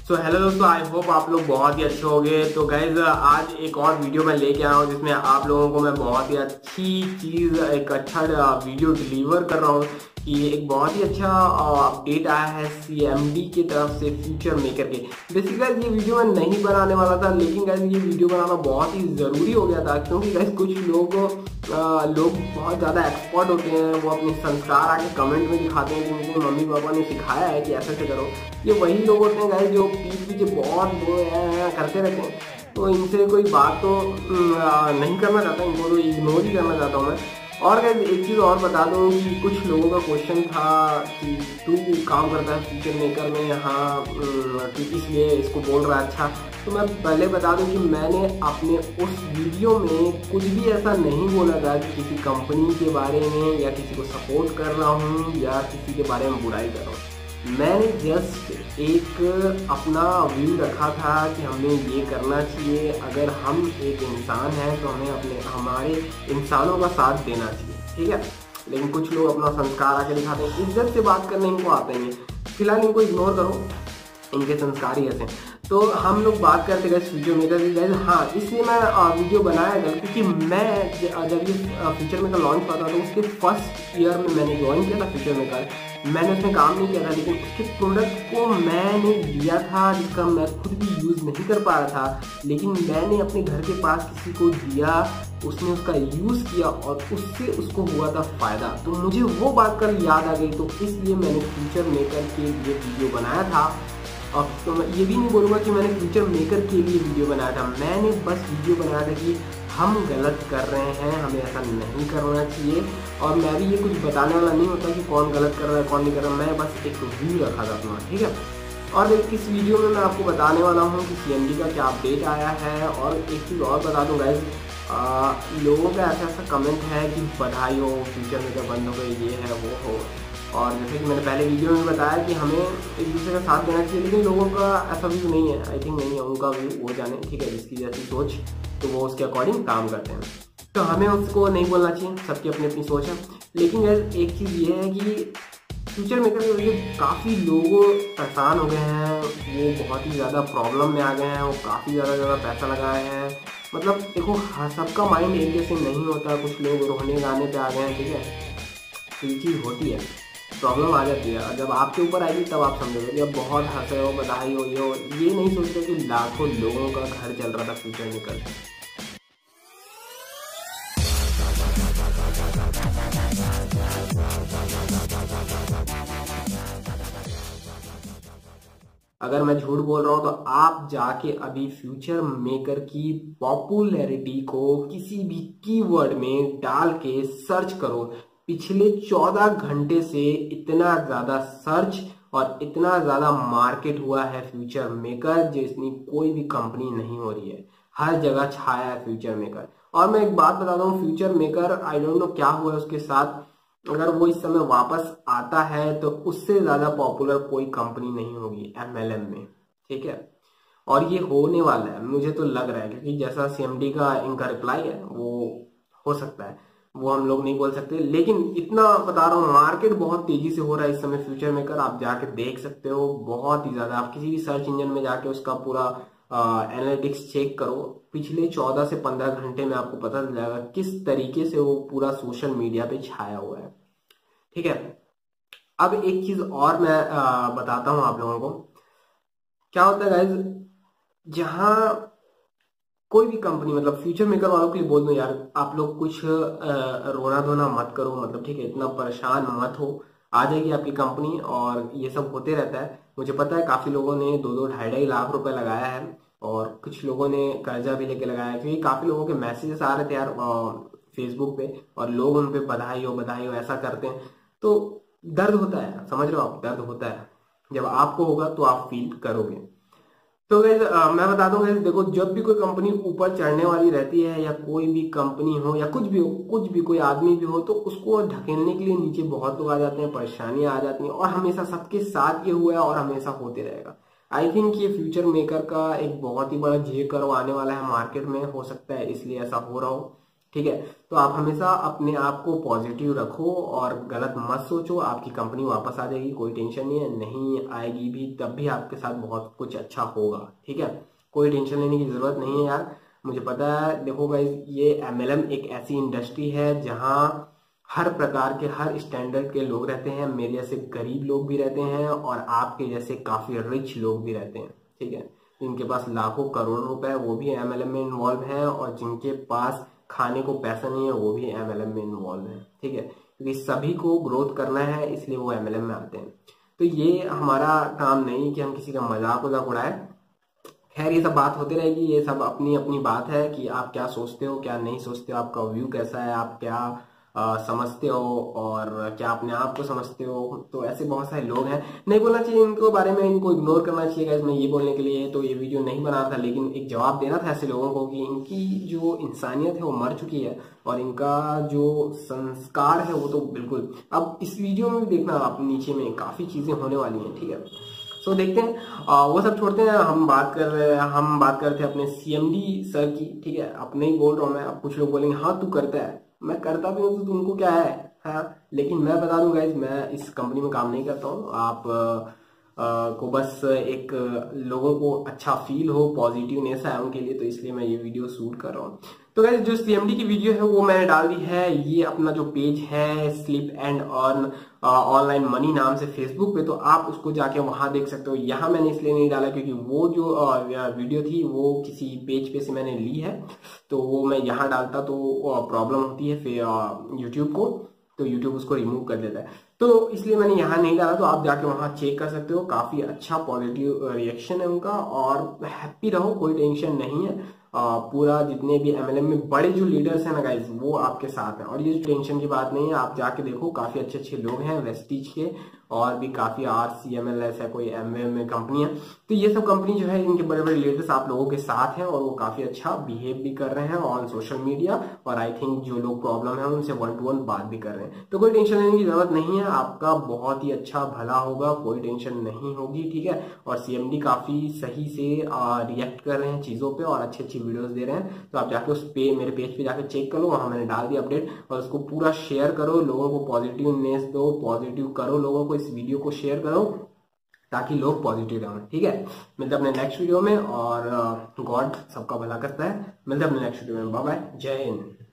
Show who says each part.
Speaker 1: So hello दोस्तों, I hope आप लोग बहुत ही अच्छे होंगे। तो गाइज आज एक और वीडियो मैं लेके आया हूँ जिसमें आप लोगों को मैं बहुत ही अच्छी चीज़, एक अच्छा वीडियो डिलीवर कर रहा हूँ कि एक बहुत ही अच्छा अपडेट आया है सीएमडी की तरफ से फ्यूचर मेकर के। बेसिकली गाइज ये वीडियो मैं नहीं बनाने वाला था, लेकिन गाइज ये वीडियो बनाना बहुत ही ज़रूरी हो गया था क्योंकि गाइज कुछ लोग बहुत ज़्यादा एक्सपर्ट होते हैं। वो अपने संस्कार आके कमेंट में दिखाते हैं कि उनको मम्मी पापा ने सिखाया है कि ऐसे करो। ये वही लोग होते हैं गाइस जो पीठ पीछे बहुत वो करते रहते हैं। तो इनसे कोई बात तो नहीं करना चाहता, इनको तो इग्नोर ही करना चाहता हूँ मैं। और गाइस एक चीज़ और बता दूँ कि कुछ लोगों का क्वेश्चन था कि तू काम करता है फ्यूचर मेकर में, हाँ तू इसलिए इसको बोल रहा है। अच्छा, तो मैं पहले बता दूं कि मैंने अपने उस वीडियो में कुछ भी ऐसा नहीं बोला था कि किसी कंपनी के बारे में या किसी को सपोर्ट कर रहा हूँ या किसी के बारे में बुराई कर रहा हूँ। मैंने जस्ट एक अपना व्यू रखा था कि हमें ये करना चाहिए। अगर हम एक इंसान हैं तो हमें हमारे इंसानों का साथ देना चाहिए, ठीक है। लेकिन कुछ लोग अपना संस्कार आके दिखाते हैं, इज्जत से बात करने इनको आते नहीं है। फिलहाल इनको इग्नोर करो, इनके संस्कार ही ऐसे हैं। तो हम लोग बात करते गए फ्यूचर मेकर की गाइस। हाँ, इसलिए मैं वीडियो बनाया था क्योंकि मैं जब ये फ्यूचर मेकर लॉन्च हुआ था तो उसके फर्स्ट ईयर में मैंने ज्वाइन किया था फ्यूचर मेकर। मैंने उसमें काम नहीं किया था, लेकिन उसके प्रोडक्ट को मैंने लिया था जिसका मैं खुद भी यूज़ नहीं कर पा रहा था, लेकिन मैंने अपने घर के पास किसी को दिया, उसने उसका यूज़ किया और उससे उसको हुआ था फ़ायदा। तो मुझे वो बात कल याद आ गई, तो इसलिए मैंने फ्यूचर मेकर के लिए वीडियो बनाया था। अब तो मैं ये भी नहीं बोलूँगा कि मैंने फ्यूचर मेकर के लिए वीडियो बनाया था, मैंने बस वीडियो बनाया था कि हम गलत कर रहे हैं, हमें ऐसा नहीं करना चाहिए। और मैं भी ये कुछ बताने वाला नहीं होता कि कौन गलत कर रहा है कौन नहीं कर रहा, मैं बस एक व्यू रखा था अपना, ठीक है। और इस वीडियो में मैं आपको बताने वाला हूँ कि सीएमडी का क्या अपडेट आया है। और एक चीज़ और बता दूँ गाइस, लोगों का ऐसा कमेंट है कि बधाई हो, फ्यूचर मेकर बंद हो गई, ये है वो हो। और जैसे कि मैंने पहले वीडियो में बताया कि हमें एक दूसरे का साथ देना चाहिए, लेकिन लोगों का ऐसा व्यू नहीं है, आई थिंक नहीं है, उनका व्यू वो जाने, ठीक है, जिसकी जैसी सोच तो वो उसके अकॉर्डिंग काम करते हैं। तो हमें उसको नहीं बोलना चाहिए, सबकी अपनी अपनी सोच है। लेकिन यार एक चीज़ ये है कि फ्यूचर मेकर की वजह से काफ़ी लोग परेशान हो गए हैं, वो बहुत ही ज़्यादा प्रॉब्लम में आ गए हैं, वो काफ़ी ज़्यादा पैसा लगाए हैं। मतलब देखो, सबका माइंड एक जैसे नहीं होता, कुछ लोग रोने गाने पे आ गए हैं, ठीक है। तो ये चीज़ होती है, प्रॉब्लम आ जाती है। जब आपके ऊपर आएगी तब आप समझोगे। जब बहुत हंस रहे हो, बधाई हो, ये नहीं सोच रहे कि लाखों लोगों का घर चल रहा था फ्यूचर मेकर से। अगर मैं झूठ बोल रहा हूँ तो आप जाके अभी फ्यूचर मेकर की पॉपुलैरिटी को किसी भी कीवर्ड में डाल के सर्च करो। पिछले 14 घंटे से इतना ज़्यादा सर्च और इतना ज़्यादा मार्केट हुआ है फ्यूचर मेकर, जिसनी कोई भी कंपनी नहीं हो रही है। हर जगह छाया है फ्यूचर मेकर। और मैं एक बात बताता हूँ, future maker I don't know क्या हुआ है उसके साथ, अगर वो इस समय वापस आता है तो उससे ज्यादा पॉपुलर कोई कंपनी नहीं होगी एमएलएम में, ठीक है। और ये होने वाला है, मुझे तो लग रहा है, क्योंकि जैसा सीएमडी का इनका रिप्लाई है वो हो सकता है, वो हम लोग नहीं बोल सकते। लेकिन इतना बता रहा हूँ, मार्केट बहुत तेजी से हो रहा है इस समय फ्यूचर मेकर, आप जाके देख सकते हो बहुत ही ज्यादा। आप किसी भी सर्च इंजन में जाके उसका पूरा एनालिटिक्स चेक करो, पिछले 14 से 15 घंटे में आपको पता चल जाएगा किस तरीके से वो पूरा सोशल मीडिया पे छाया हुआ है, ठीक है। अब एक चीज और मैं बताता हूं आप लोगों को, क्या होता है गाइज, जहां कोई भी कंपनी, मतलब फ्यूचर मेकर वालों के लिए बोल दो यार, आप लोग कुछ रोना धोना मत करो, मतलब ठीक है, इतना परेशान मत हो। आ जाएगी आपकी कंपनी और ये सब होते रहता है। मुझे पता है काफी लोगों ने 2-2 ढाई-ढाई लाख रुपए लगाया है, और कुछ लोगों ने कर्जा भी लेके लगाया है, क्योंकि काफी लोगों के मैसेजेस आ रहे थे यार फेसबुक पे, और लोग उन पे बधाई हो ऐसा करते हैं। तो दर्द होता है, समझ रहे हो आप, दर्द होता है। जब आपको होगा तो आप फील करोगे। तो गाइस मैं बता दूं गाइस, देखो, जब भी कोई कंपनी ऊपर चढ़ने वाली रहती है, या कोई भी कंपनी हो या कुछ भी हो, कुछ भी कोई आदमी भी हो, तो उसको ढकेलने के लिए नीचे बहुत लोग आ जाते हैं, परेशानियां आ जाती हैं, और हमेशा सबके साथ ये हुआ है और हमेशा होते रहेगा। आई थिंक ये फ्यूचर मेकर का एक बहुत ही बड़ा जे कर्व आने वाला है मार्केट में, हो सकता है इसलिए ऐसा हो रहा हो। ठीक है। तो आप हमेशा अपने आप को पॉजिटिव रखो और गलत मत सोचो, आपकी कंपनी वापस आ जाएगी, कोई टेंशन नहीं है, नहीं आएगी भी तब भी आपके साथ बहुत कुछ अच्छा होगा, ठीक है। कोई टेंशन लेने की जरूरत नहीं है यार, मुझे पता है। देखो गाइस, ये MLM एक ऐसी इंडस्ट्री है जहां हर प्रकार के, हर स्टैंडर्ड के लोग रहते हैं। मेरे जैसे गरीब लोग भी रहते हैं और आपके जैसे काफी रिच लोग भी रहते हैं, ठीक है। जिनके पास लाखों करोड़ों रुपए है वो भी MLM में इन्वॉल्व हैं, और जिनके पास खाने को पैसा नहीं है वो भी MLM में इन्वॉल्व है, ठीक है। क्योंकि सभी को ग्रोथ करना है, इसलिए वो MLM में आते हैं। तो ये हमारा काम नहीं कि हम किसी का मजाक उड़ाए। खैर ये सब बात होती रहेगी, ये सब अपनी अपनी बात है कि आप क्या सोचते हो क्या नहीं सोचते हो, आपका व्यू कैसा है, आप क्या समझते हो और क्या अपने आप को समझते हो। तो ऐसे बहुत सारे लोग हैं, नहीं बोलना चाहिए इनको बारे में, इनको इग्नोर करना चाहिए गाइस। मैं ये बोलने के लिए तो ये वीडियो नहीं बना था, लेकिन एक जवाब देना था ऐसे लोगों को कि इनकी जो इंसानियत है वो मर चुकी है और इनका जो संस्कार है वो तो बिल्कुल। अब इस वीडियो में भी देखना आप, नीचे में काफी चीजें होने वाली हैं, ठीक है। सो देखते हैं, वो सब छोड़ते हैं। हम बात कर रहे थे अपने CMD सर की, ठीक है। अपने ही बोल रहा हूँ मैं, अब कुछ लोग बोलेंगे हाँ तू करता है, मैं करता भी हूँ तो तुमको क्या है, हाँ। लेकिन मैं बता दूं गाइज, मैं इस कंपनी में काम नहीं करता हूँ। आप को बस एक लोगों को अच्छा फील हो, पॉजिटिवनेस आए उनके लिए, तो इसलिए मैं ये वीडियो शूट कर रहा हूँ। तो गाइज जो CMD की वीडियो है वो मैंने डाल दी है, ये अपना जो पेज है slip and earn online money नाम से फेसबुक पे, तो आप उसको जाके वहां देख सकते हो। यहाँ मैंने इसलिए नहीं डाला क्योंकि वो जो वीडियो थी वो किसी पेज पे से मैंने ली है, तो वो मैं यहाँ डालता तो प्रॉब्लम होती है फिर यूट्यूब को, तो यूट्यूब उसको रिमूव कर देता है। तो इसलिए मैंने यहाँ नहीं डाला, तो आप जाके वहाँ चेक कर सकते हो। काफी अच्छा पॉजिटिव रिएक्शन है उनका, और हैप्पी रहो, कोई टेंशन नहीं है। पूरा जितने भी MLM में बड़े जो लीडर्स हैं ना गाइज, वो आपके साथ हैं, और ये टेंशन की बात नहीं है। आप जाके देखो, काफी अच्छे अच्छे लोग हैं वेस्टीज के, और भी काफी RCMLS है, कोई MWM कंपनी है। तो ये सब कंपनी जो है, इनके बड़े बड़े लीडर्स आप लोगों के साथ हैं, और वो काफी अच्छा बिहेव भी कर रहे हैं ऑन सोशल मीडिया, और आई थिंक जो लोग प्रॉब्लम है उनसे 1 to 1 बात भी कर रहे हैं। तो कोई टेंशन लेने की जरूरत नहीं है, आपका बहुत ही अच्छा भला होगा, कोई टेंशन नहीं होगी, ठीक है। और CMD काफी सही से रिएक्ट कर रहे हैं चीजों पे, और अच्छी अच्छी वीडियोस दे रहे हैं। तो आप जाके उस पे, मेरे पेज पे जाके चेक करो, वहां मैंने डाल दिया अपडेट, और उसको पूरा शेयर करो, लोगों को पॉजिटिवनेस दो, पॉजिटिव करो लोगों को, इस वीडियो को शेयर करो ताकि लोग पॉजिटिव रहें, ठीक है। मिलते हैं अपने नेक्स्ट वीडियो में, और गॉड सबका भला करता है। मिलते हैं अपने नेक्स्ट वीडियो में, बाय बाय, जय हिंद।